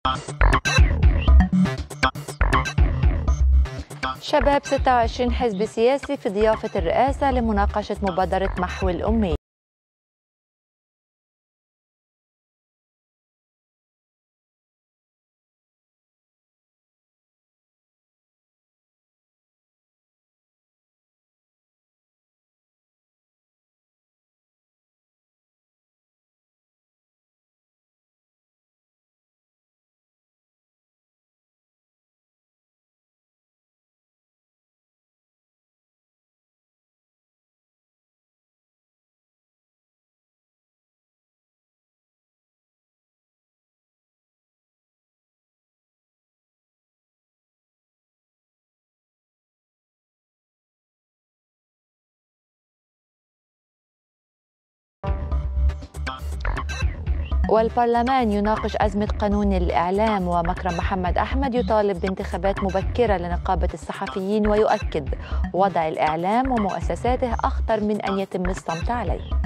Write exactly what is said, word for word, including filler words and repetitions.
شباب ستة وعشرين حزب سياسي في ضيافة الرئاسة لمناقشة مبادرة محو الأمية. والبرلمان يناقش أزمة قانون الإعلام، ومكرم محمد أحمد يطالب بانتخابات مبكرة لنقابة الصحفيين ويؤكد وضع الإعلام ومؤسساته أخطر من أن يتم الصمت عليه.